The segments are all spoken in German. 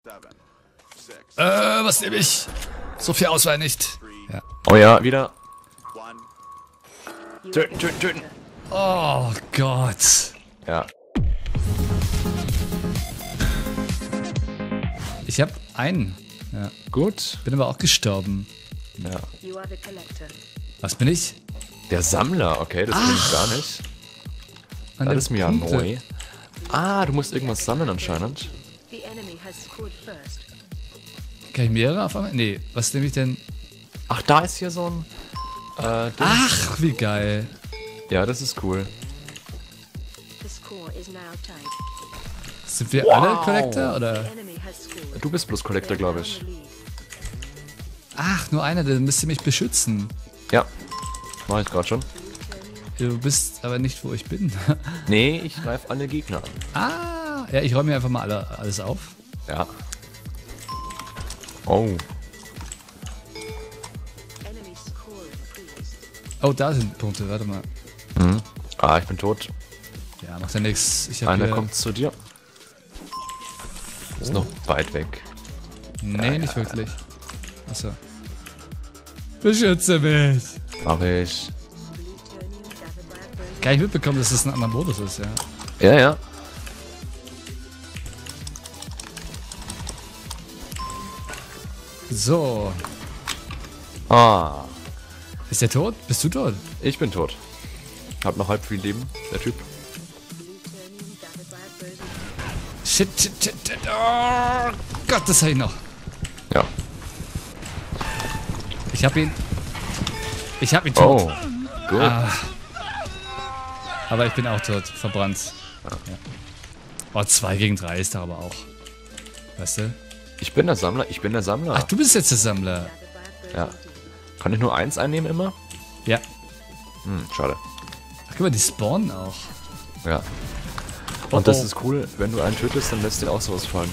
Was nehme ich? So viel Auswahl nicht. Ja. Oh ja, wieder. Töten, töten, töten. Oh Gott. Ja. Ich habe einen. Ja. Gut. Bin aber auch gestorben. Ja. Was bin ich? Der Sammler, okay, das bin ich gar nicht. Meine Das ist mir ja Punkte. neu. Ah, du musst irgendwas sammeln anscheinend. Kann ich mehrere auf einmal? Nee, was nehme ich denn? Ach, da ist hier so ein... Ding. Ach, wie geil. Ja, das ist cool. Sind wir alle Collector, oder? Du bist bloß Collector, glaube ich. Ach, nur einer, der müsste mich beschützen. Ja, mach ich gerade schon. Du bist aber nicht, wo ich bin. Nee, ich greife alle Gegner an. Ah, ja, ich räume mir einfach mal alles auf. Ja. Oh. Oh, da sind Punkte, warte mal. Mhm. Ah, ich bin tot. Ja, macht ja nichts. Ich hab Einer hier... kommt zu dir. Ist noch weit weg. Nee, nicht wirklich. Achso. Beschütze mich. Mach ich. Gar nicht mitbekommen, dass das ein anderer Modus ist, ja. Ja, ja. So. Ah. Ist der tot? Bist du tot? Ich bin tot. Hab noch halb viel Leben, der Typ. Shit, shit, shit, shit. Oh Gott, das hab ich noch. Ja. Ich hab ihn. Ich hab ihn tot. Oh. Gut. Ah. Aber ich bin auch tot. Verbrannt. Ja. Oh, 2 gegen 3 ist da aber auch. Weißt du? Ich bin der Sammler, ich bin der Sammler. Ach, du bist jetzt der Sammler. Ja. Kann ich nur eins einnehmen immer? Ja. Hm, schade. Ach, guck mal, die spawnen auch. Ja. Oh, Und das oh. ist cool, wenn du einen tötest, dann lässt dir auch sowas fallen.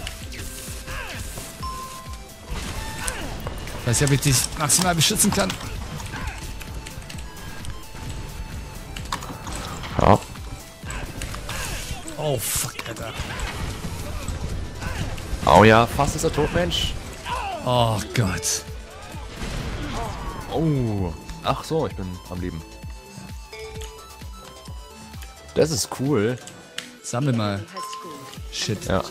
Weiß nicht, ob ich dich maximal beschützen kann. Ja. Oh, fuck, Alter. Oh ja, fast ist er tot, Mensch. Oh Gott. Oh. Ach so, ich bin am Leben. Das ist cool. Sammel mal. Shit. Ja.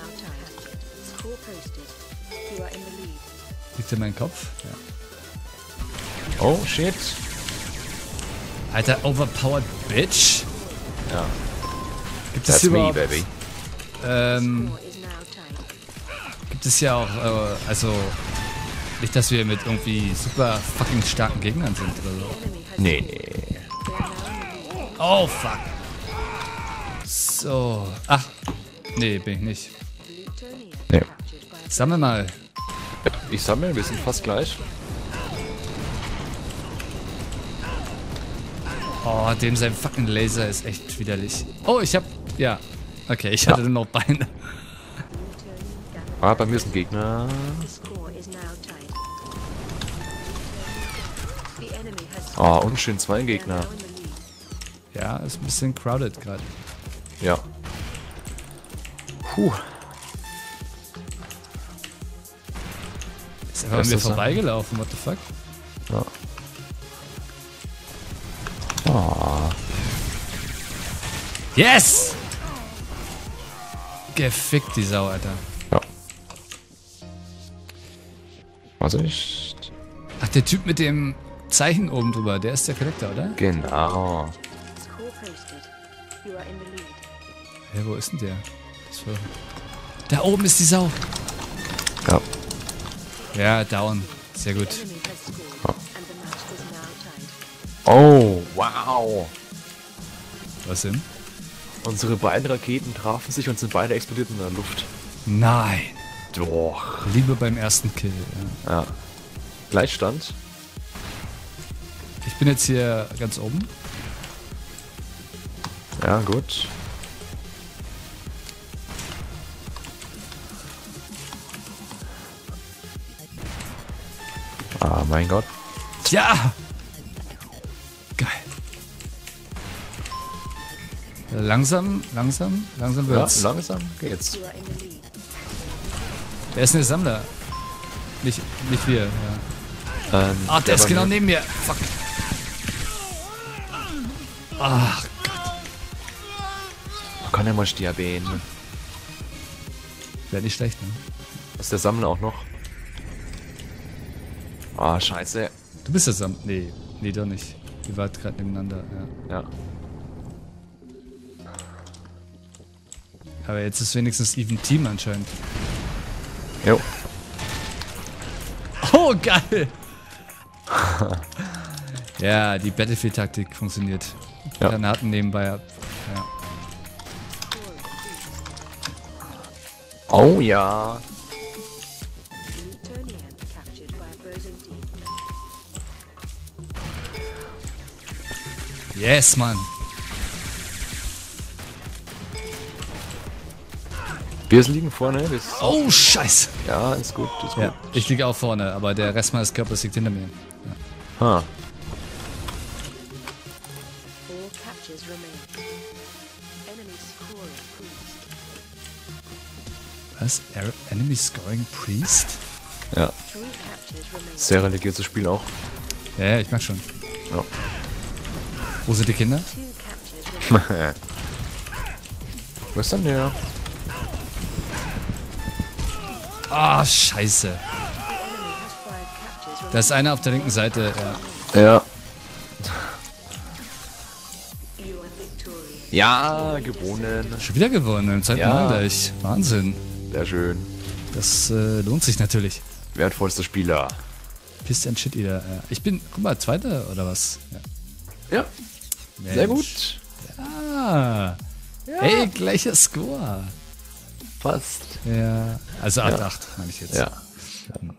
Liegt in meinem Kopf? Ja. Oh, shit. Alter, overpowered Bitch. Ja. Gibt es That's hier me, überhaupt, baby. gibt es ja auch, also, nicht, dass wir mit irgendwie super fucking starken Gegnern sind oder so. Nee, nee. Oh, fuck. So. Ach. Nee, bin ich nicht. Nee. Sammel mal. Ich sammle, wir sind fast gleich. Oh, dem sein fucking Laser ist echt widerlich. Oh, ich hab... Ja. Okay, ich hatte nur noch Beine. Ah, bei mir ist ein Gegner. Oh, unschön, 2 Gegner. Ja, ist ein bisschen crowded gerade. Ja. Puh. Ist einfach an mir vorbeigelaufen, what the fuck? Ja. Oh. Yes! Gefickt, die Sau, Alter. Ja. Was ist? Ach, der Typ mit dem Zeichen oben drüber, der ist der Collector, oder? Genau. Hä, wo ist denn der? Das war... Da oben ist die Sau. Ja. Ja, down. Sehr gut. Oh, wow. Was denn? Unsere beiden Raketen trafen sich und sind beide explodiert in der Luft. Nein. Doch. Liebe beim ersten Kill. Ja. Ja. Gleichstand. Ich bin jetzt hier ganz oben. Ja, gut. Ah, mein Gott. Ja! Geil. Langsam Ja, wird's. langsam geht's. Wer ist denn der Sammler? Nicht wir, ja. Ah, der ist genau neben mir. Fuck. Ach, Man kann ja mal sterben. wäre nicht schlecht, ne? Ist der Sammler auch noch? Ah, scheiße. Du bist der Sammler. Nee, doch nicht. Ihr wart gerade nebeneinander, ja. Ja. Aber jetzt ist wenigstens Even Team anscheinend. Jo. Oh, geil! Ja, die Battlefield-Taktik funktioniert. Ja. Granaten nebenbei ab. Ja. Oh ja. Newtonian captured by opposing team. Yes, Mann. Wir liegen vorne. Oh, scheiße. Ja, ist gut. Ist gut. Ja, ich liege auch vorne, aber der Rest meines Körpers liegt hinter mir. Ha. 4 captures remain. Enemy scoring Priest. Was? Enemy Scoring Priest? Ja. 3 captures remain. Sehr religiöses Spiel auch. Ja, ich mag schon. Ja. Wo sind die Kinder? 2 captures remain. Wo ist denn der? Ah, scheiße. Enemy has 5 captures remain. Da ist einer auf der linken Seite. Ja. Ja. You are victorious. Ja, gewonnen. Schon wieder gewonnen, im zweiten Ja. Mal gleich. Wahnsinn. Sehr schön. Das lohnt sich natürlich. Wertvollster Spieler. Pist and Shit Eater. Ja. Ich bin, guck mal, Zweiter oder was? Ja. Ja, sehr Mensch. gut. Ah. Ey, gleicher Score. Fast. Ja. Also 8-8, meine ich jetzt. Ja.